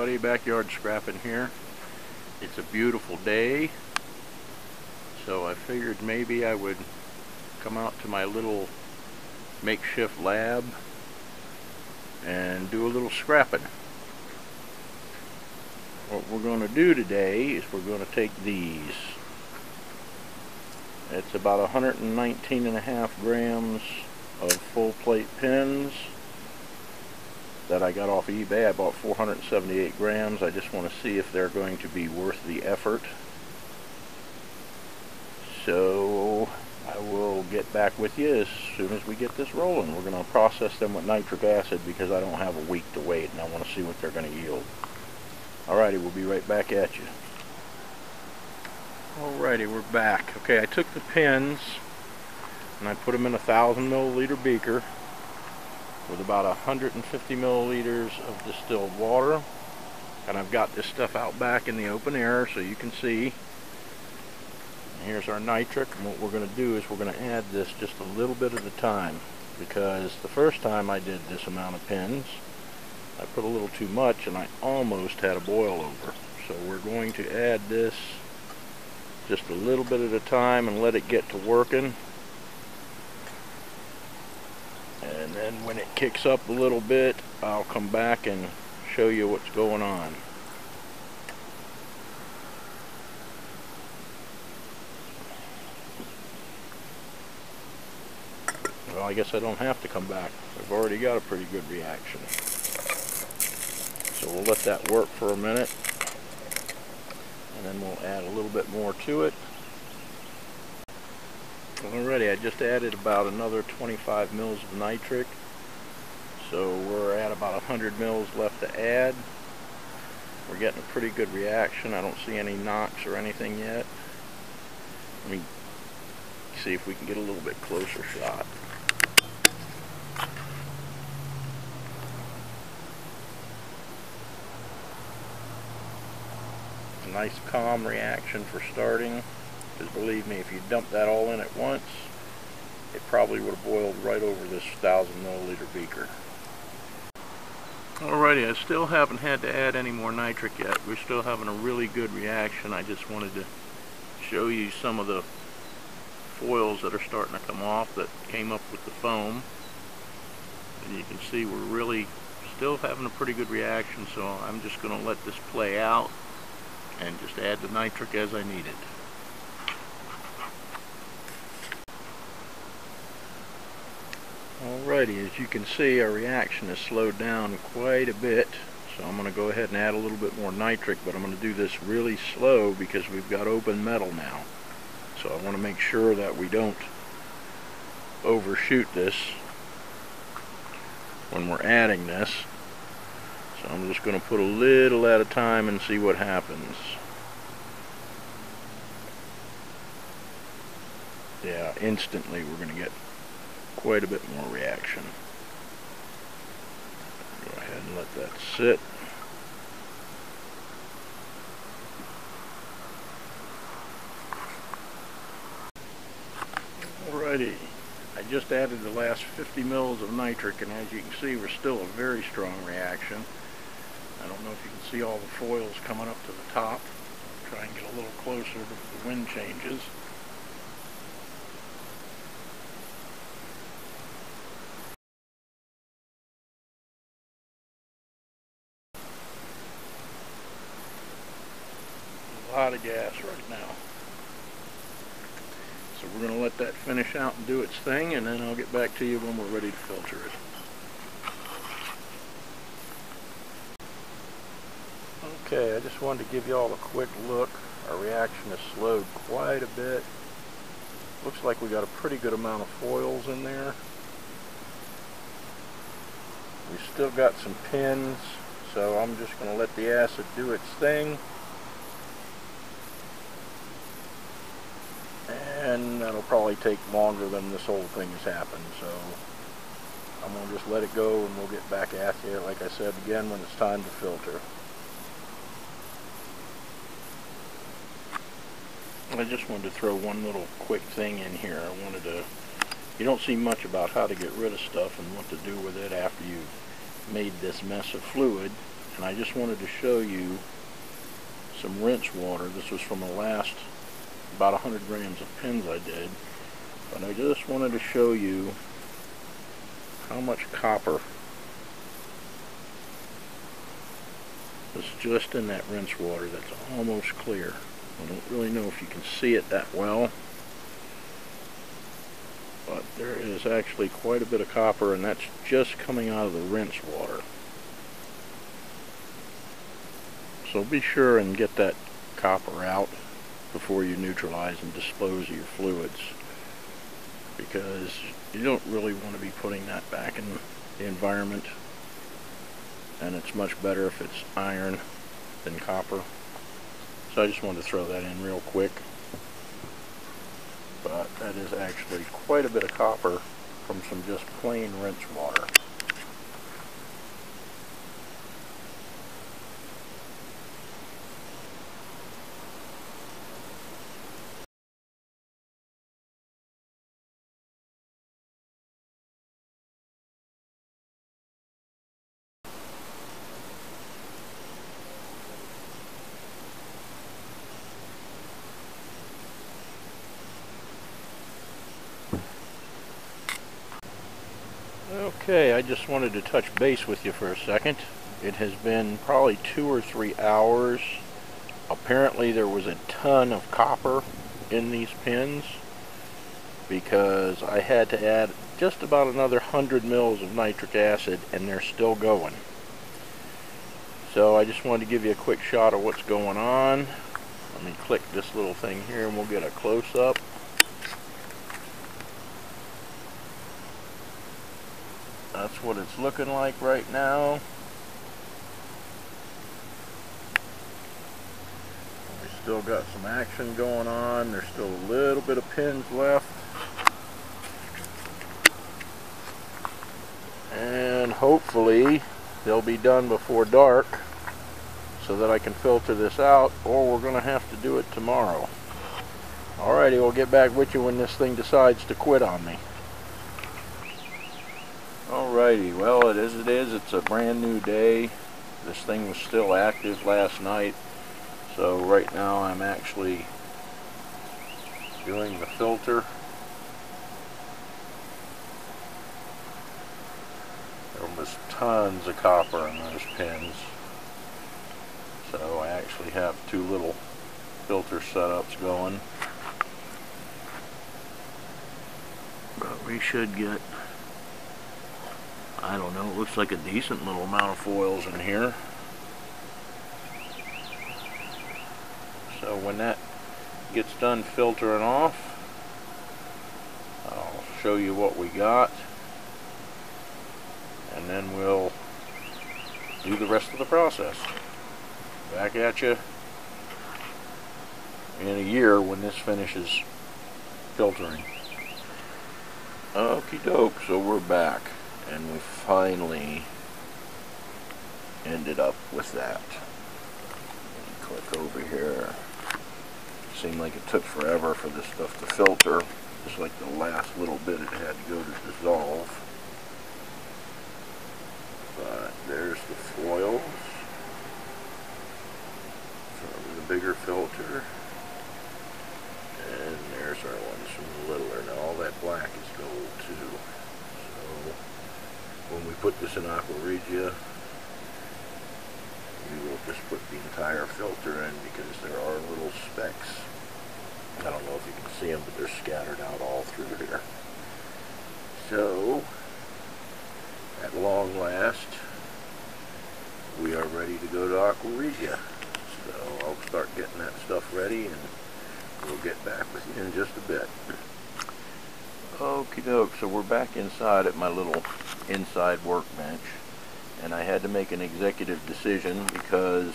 everybody, backyard scrapping here. It's a beautiful day, so I figured maybe I would come out to my little makeshift lab and do a little scrapping. What we're going to do today is we're going to take these. It's about 119.5 grams of full plate pins that I got off of eBay. I bought 478 grams. I just want to see if they're going to be worth the effort. So I will get back with you as soon as we get this rolling. We're going to process them with nitric acid because I don't have a week to wait and I want to see what they're going to yield. Alrighty, we'll be right back at you. Alrighty, we're back. Okay, I took the pins and I put them in a 1,000 milliliter beaker with about 150 milliliters of distilled water, and I've got this stuff out back in the open air so you can see. And here's our nitric, and what we're going to do is we're going to add this just a little bit at a time, because the first time I did this amount of pins I put a little too much and I almost had a boil over. So we're going to add this just a little bit at a time and let it get to working. And then when it kicks up a little bit, I'll come back and show you what's going on. Well, I guess I don't have to come back. I've already got a pretty good reaction. So we'll let that work for a minute. And then we'll add a little bit more to it. Alrighty, I just added about another 25 mils of nitric, so we're at about 100 mils left to add. We're getting a pretty good reaction. I don't see any knocks or anything yet. Let me see if we can get a little bit closer shot. A nice calm reaction for starting. Because believe me, if you dump that all in at once, it probably would have boiled right over this 1,000 milliliter beaker. Alrighty, I still haven't had to add any more nitric yet. We're still having a really good reaction. I just wanted to show you some of the foils that are starting to come off that came up with the foam. And you can see we're really still having a pretty good reaction, so I'm just going to let this play out and just add the nitric as I need it. Alrighty, as you can see, our reaction has slowed down quite a bit, so I'm going to go ahead and add a little bit more nitric, but I'm going to do this really slow because we've got open metal now. So I want to make sure that we don't overshoot this when we're adding this. So I'm just going to put a little at a time and see what happens. Yeah, instantly we're going to get quite a bit more reaction. Go ahead and let that sit. Alrighty, I just added the last 50 mils of nitric, and as you can see, we're still a very strong reaction. I don't know if you can see all the foils coming up to the top. I'll try and get a little closer if the wind changes. A lot of gas right now. So we're going to let that finish out and do its thing, and then I'll get back to you when we're ready to filter it. Okay, I just wanted to give you all a quick look. Our reaction has slowed quite a bit. Looks like we got a pretty good amount of foils in there. We've still got some pins, so I'm just going to let the acid do its thing. And that'll probably take longer than this whole thing has happened, so I'm going to just let it go and we'll get back at you, like I said, again when it's time to filter. I just wanted to throw one little quick thing in here. You don't see much about how to get rid of stuff and what to do with it after you've made this mess of fluid. and I just wanted to show you some rinse water. This was from the last about 100 grams of pins I did, but I just wanted to show you how much copper is just in that rinse water. That's almost clear. I don't really know if you can see it that well, but there is actually quite a bit of copper, and that's just coming out of the rinse water. So be sure and get that copper out before you neutralize and dispose of your fluids, because you don't really want to be putting that back in the environment, and it's much better if it's iron than copper. So I just wanted to throw that in real quick. But that is actually quite a bit of copper from some just plain rinse water. Okay, I just wanted to touch base with you for a second. It has been probably 2 or 3 hours. Apparently there was a ton of copper in these pins, because I had to add just about another 100 mils of nitric acid, and they're still going. So I just wanted to give you a quick shot of what's going on. Let me click this little thing here and we'll get a close-up. That's what it's looking like right now. We still got some action going on. There's still a little bit of pins left. And hopefully they'll be done before dark so that I can filter this out, or we're going to have to do it tomorrow. Alrighty, we'll get back with you when this thing decides to quit on me. Alrighty, well, as it is, it's a brand new day. This thing was still active last night, so right now I'm actually doing the filter. There was tons of copper in those pins, so I actually have 2 little filter setups going. But we should get, I don't know, it looks like a decent little amount of foils in here. So when that gets done filtering off, I'll show you what we got, and then we'll do the rest of the process. Back at you in a year when this finishes filtering. Okie doke, so we're back. And we finally ended up with that. Click over here. Seemed like it took forever for this stuff to filter. Just like the last little bit it had to go to dissolve. But there's the foils from the bigger filter. And there's our ones from the littler. Now all that black is gold too. So when we put this in Aqua Regia, we will just put the entire filter in, because there are little specks. I don't know if you can see them, but they're scattered out all through here. So, at long last, we are ready to go to Aqua Regia. So I'll start getting that stuff ready, and we'll get back with you in just a bit. Okie doke, so we're back inside at my little inside workbench, and I had to make an executive decision because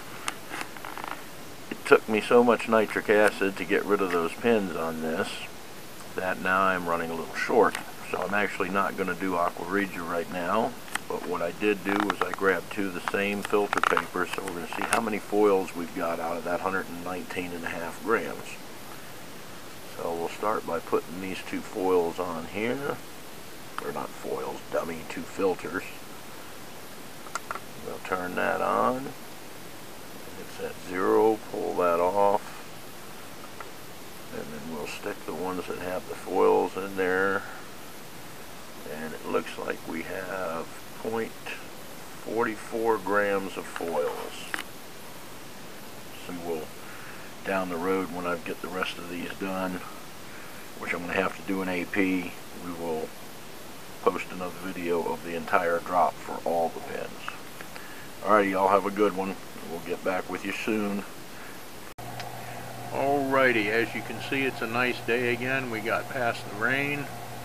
it took me so much nitric acid to get rid of those pins on this that now I'm running a little short. So I'm actually not going to do Aqua Regia right now, but what I did do was I grabbed 2 of the same filter papers, so we're going to see how many foils we've got out of that 119.5 grams. So we'll start by putting these 2 foils on here. Or not foils, dummy, 2 filters. We'll turn that on. It's at 0, pull that off. And then we'll stick the ones that have the foils in there. And it looks like we have 0.44 grams of foils. So we'll, down the road when I get the rest of these done, which I'm going to have to do an AP, we will post another video of the entire drop for all the pins. Alrighty, y'all have a good one. We'll get back with you soon. Alrighty, as you can see, it's a nice day again. We got past the rain,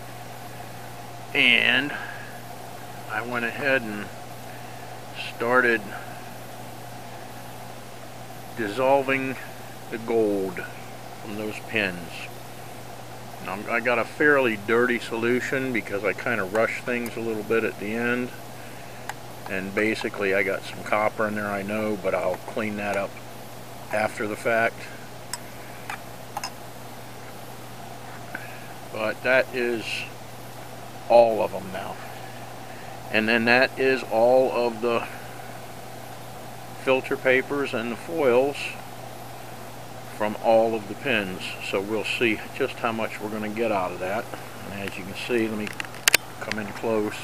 and I went ahead and started dissolving the gold from those pins. Now, I got a fairly dirty solution because I kind of rushed things a little bit at the end, and basically I got some copper in there, I know, but I'll clean that up after the fact. But that is all of them now. And then that is all of the filter papers and the foils from all of the pins. So we'll see just how much we're going to get out of that. And as you can see, let me come in close.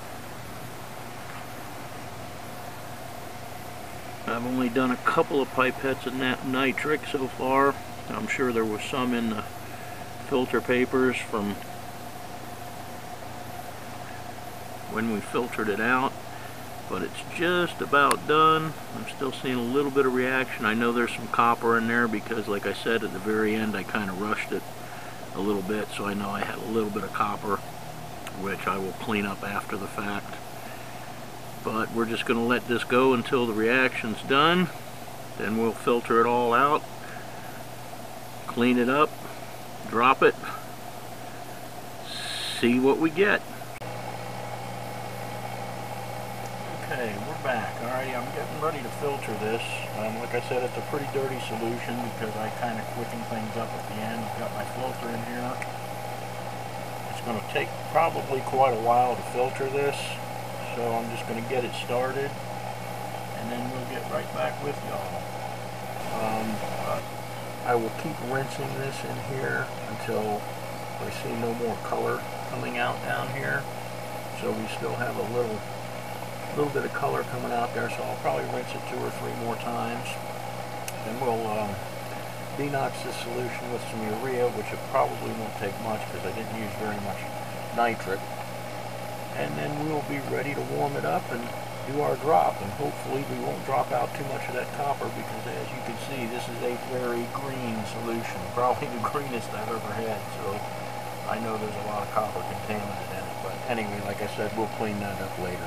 I've only done a couple of pipettes of nitric so far. I'm sure there was some in the filter papers from when we filtered it out, but it's just about done. I'm still seeing a little bit of reaction. I know there's some copper in there because, like I said, at the very end I kind of rushed it a little bit, so I know I had a little bit of copper, which I will clean up after the fact. But we're just going to let this go until the reaction's done. Then we'll filter it all out, clean it up, drop it, see what we get. Okay, we're back. Alrighty, I'm getting ready to filter this. Like I said, it's a pretty dirty solution because I kind of quickened things up at the end. I've got my filter in here. It's going to take probably quite a while to filter this, so I'm just going to get it started, and then we'll get right back with y'all. I will keep rinsing this in here until I see no more color coming out down here. So we still have a little bit of color coming out there, so I'll probably rinse it 2 or 3 more times. Then we'll denox this solution with some urea, which it probably won't take much because I didn't use very much nitric. And then we'll be ready to warm it up and do our drop, and hopefully we won't drop out too much of that copper because, as you can see, this is a very green solution, probably the greenest I've ever had, so I know there's a lot of copper contaminant in it. But anyway, like I said, we'll clean that up later.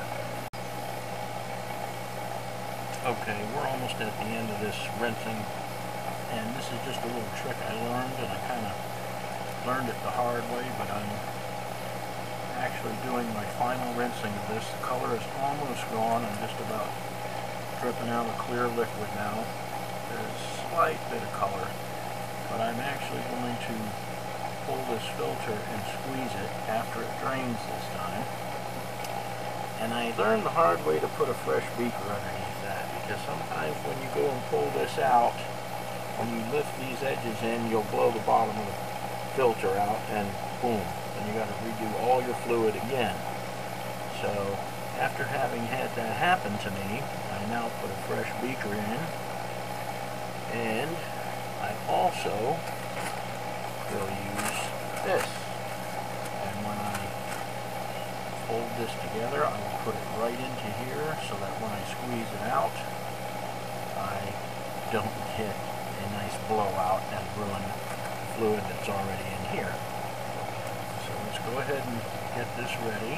Okay, we're almost at the end of this rinsing, and this is just a little trick I learned, and I kind of learned it the hard way, but I'm actually doing my final rinsing of this. The color is almost gone. I'm just about dripping out a clear liquid now. There's a slight bit of color, but I'm actually going to pull this filter and squeeze it after it drains this time. And I learned the hard way to put a fresh beaker underneath that, because sometimes when you go and pull this out, when you lift these edges in, you'll blow the bottom of the filter out, and boom, and you got to redo all your fluid again. So after having had that happen to me, I now put a fresh beaker in, and I also will use this. And when I fold this together, I will put it right into here so that when I squeeze it out, I don't get a nice blowout and ruin the fluid that's already in here. So let's go ahead and get this ready,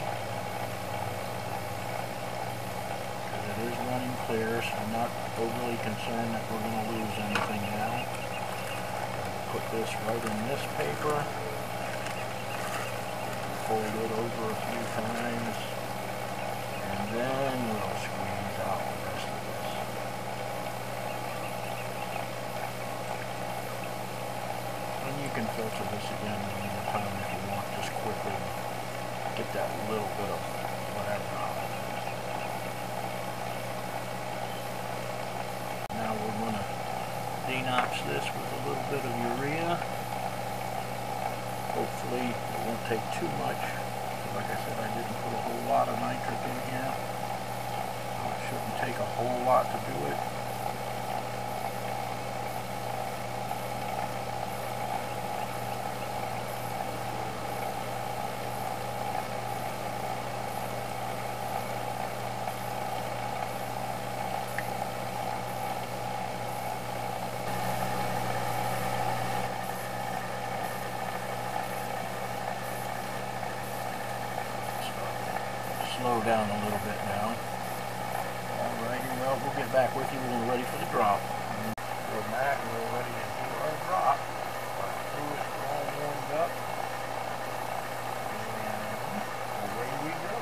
because it is running clear, so I'm not overly concerned that we're going to lose anything now. I'll put this right in this paper, fold it over a few times, and then we'll squeeze out the rest of this. And you can filter this again another time if you want, just quickly get that little bit of whatever out of it. notch this with a little bit of urea. Hopefully it won't take too much. Like I said, I didn't put a whole lot of nitric in here. So it shouldn't take a whole lot to do it. Slow down a little bit now. Alrighty, well, we'll get back with you when we're ready for the drop. We're back and we're ready to do our drop. Our fluids are all warmed up. And away we go.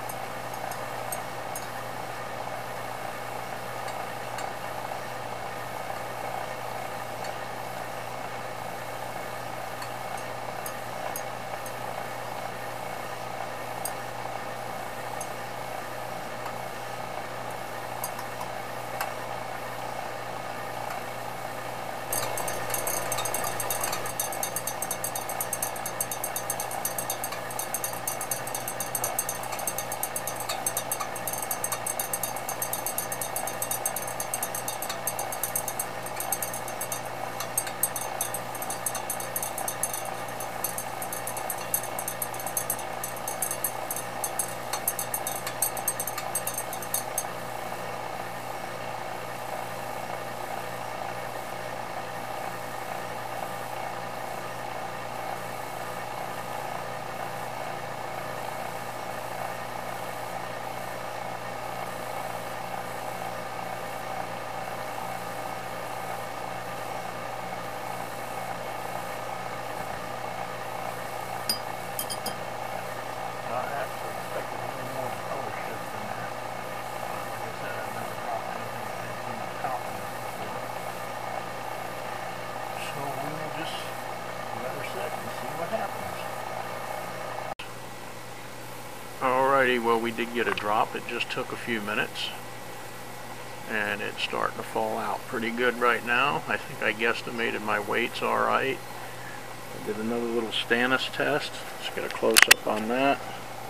Alrighty, well, we did get a drop. It just took a few minutes and it's starting to fall out pretty good right now. I think I guesstimated my weights alright. I did another little stannous test. Let's get a close-up on that.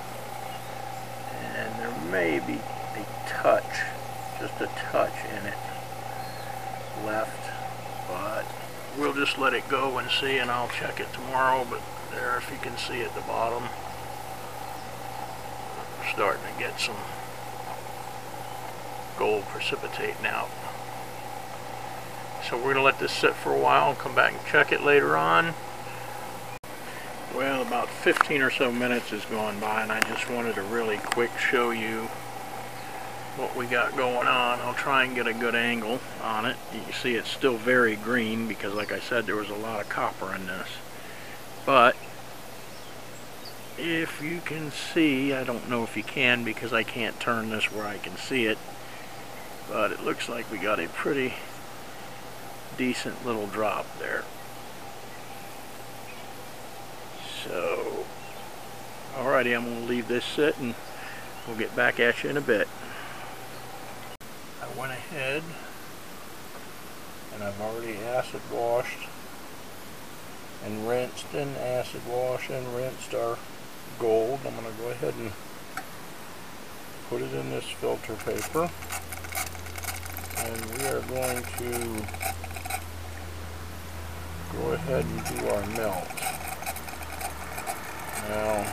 And there may be a touch, just a touch in it left, but we'll just let it go and see, and I'll check it tomorrow. But there, if you can see at the bottom, we're starting to get some gold precipitating out. So we're going to let this sit for a while and come back and check it later on. Well, about 15 or so minutes has gone by, and I just wanted to really quick show you what we got going on. I'll try and get a good angle on it. You can see it's still very green because, like I said, there was a lot of copper in this. But if you can see, I don't know if you can because I can't turn this where I can see it, but it looks like we got a pretty decent little drop there. So, alrighty, I'm going to leave this sit and we'll get back at you in a bit. I went ahead and I've already acid washed and rinsed and acid washed and rinsed our gold. I'm going to go ahead and put it in this filter paper, and we are going to go ahead and do our melt. Now,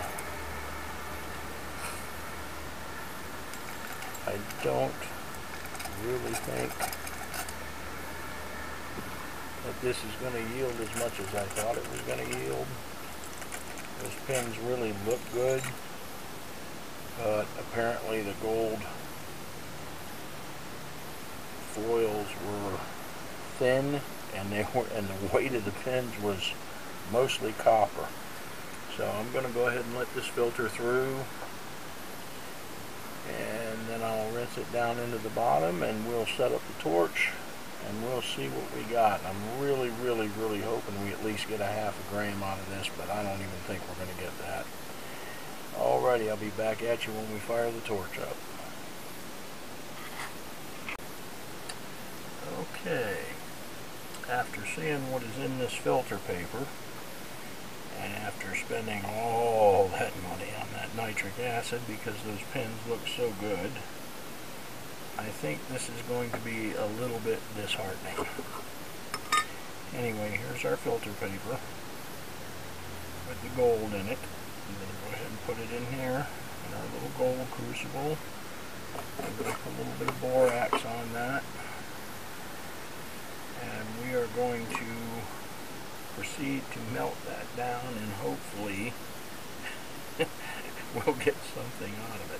I don't really think that this is going to yield as much as I thought it was going to yield. Those pins really look good, but apparently the gold foils were thin, and the weight of the pins was mostly copper. So I'm going to go ahead and let this filter through, and then I'll rinse it down into the bottom, and we'll set up the torch and we'll see what we got. I'm really hoping we at least get a ½ gram out of this, but I don't even think we're going to get that. Alrighty, I'll be back at you when we fire the torch up. Okay, after seeing what is in this filter paper, and after spending all that money on that nitric acid because those pins look so good, I think this is going to be a little bit disheartening. Anyway, here's our filter paper with the gold in it. I'm going to go ahead and put it in here in our little gold crucible. I'm going to put a little bit of borax on that. And we are going to proceed to melt that down, and hopefully we'll get something out of it.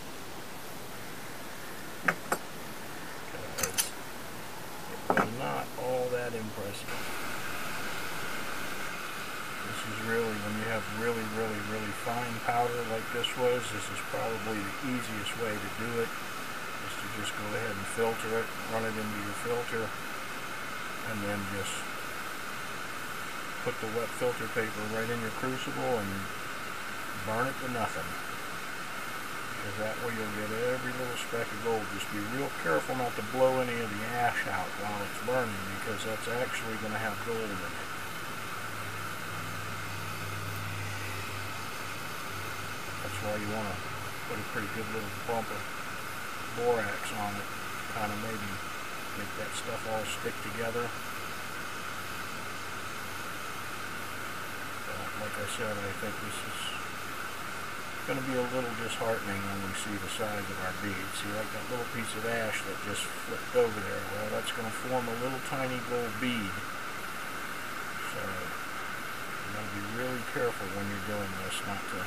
Because it was not all that impressive. This is really, when you have really fine powder like this was, this is probably the easiest way to do it, is to just go ahead and filter it, run it into your filter, and then just put the wet filter paper right in your crucible and burn it to nothing. Because that way you'll get every little speck of gold. Just be real careful not to blow any of the ash out while it's burning, because that's actually going to have gold in it. That's why you want to put a pretty good little bump of borax on it, kind of maybe make that stuff all stick together. But like I said, I think this is going to be a little disheartening when we see the size of our bead. See, like that little piece of ash that just flipped over there, well, that's going to form a little tiny gold bead. So you got to be really careful when you're doing this not to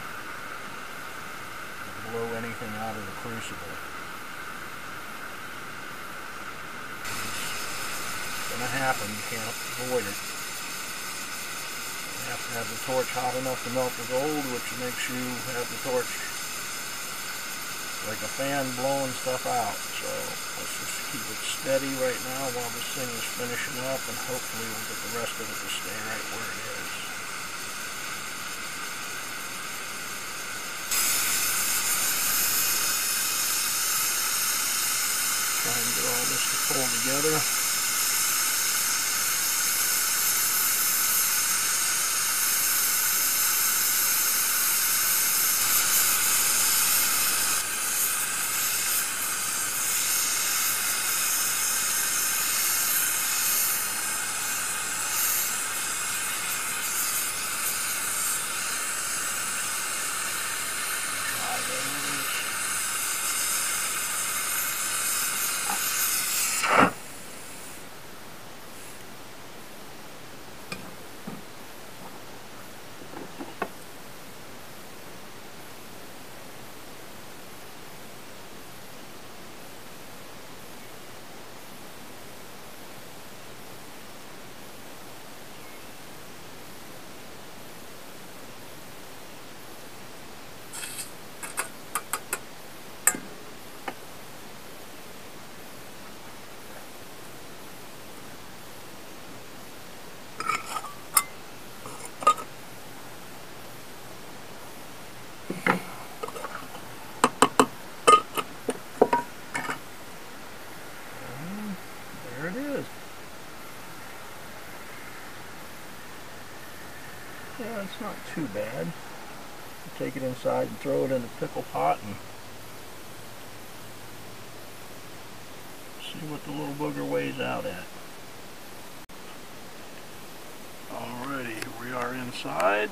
blow anything out of the crucible. It's going to happen, you can't avoid it. You have to have the torch hot enough to melt the gold, which makes you have the torch like a fan blowing stuff out. So let's just keep it steady right now while this thing is finishing up, and hopefully we'll get the rest of it to stay right where it is. Try and get all this to pull together. Yeah, it's not too bad. Take it inside and throw it in the pickle pot and see what the little booger weighs out at. Alrighty, here we are inside,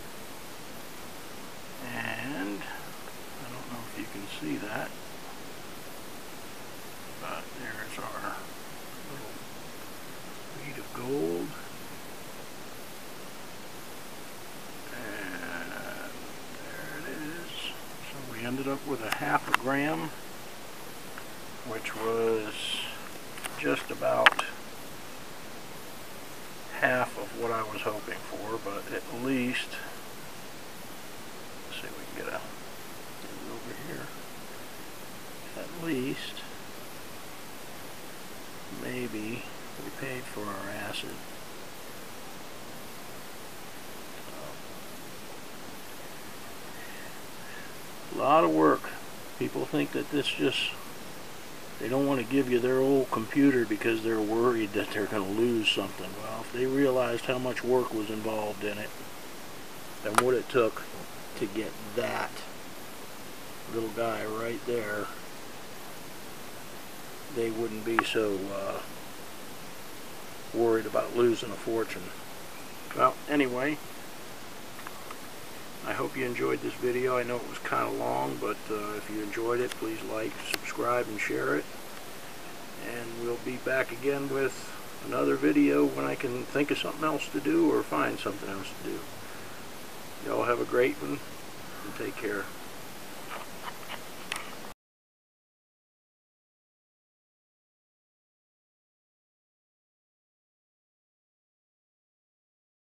and I don't know if you can see that, but there's our little bead of gold. Ended up with a ½ gram, which was just about half of what I was hoping for, but at least, let's see if we can get it over here, at least maybe we paid for our acid. A lot of work. People think that this just They don't want to give you their old computer because they're worried that they're going to lose something. Well, if they realized how much work was involved in it, and what it took to get that little guy right there, they wouldn't be so worried about losing a fortune. Well, anyway, I hope you enjoyed this video. I know it was kind of long, but if you enjoyed it, please like, subscribe, and share it. And we'll be back again with another video when I can think of something else to do or find something else to do. Y'all have a great one, and take care.